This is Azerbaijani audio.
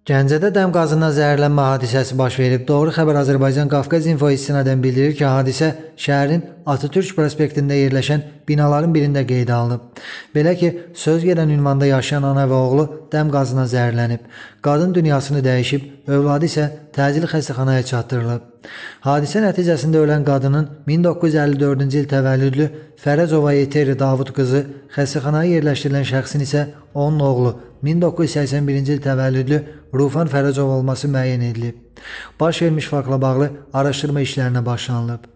Gəncədə dəm qazından zəhərlənmə hadisəsi baş verib. Doğru xəbər Azərbaycan Qafqaz İnfo istinadən bildirir ki, hadisə şəhərin Atatürk prospektində yerləşən binaların birində qeydə alınıb. Belə ki, söz gedən ünvanda yaşayan ana və oğlu dəm qazından zəhərlənib. Qadın dünyasını dəyişib, övladı isə təcili xəstəxanaya çatdırılıb. Hadisə nəticəsində ölən qadının 1954-cü il təvəllüdlü Fərəcova Eteri Davud qızı, xəstəxanaya yerləşdirilən şəxsin isə onun oğlu 1981-ci il təvəllüdlü Rufan Fərəcov olması müəyyən edilib. Baş vermiş faktla bağlı araşdırma işlərinə başlanılıb.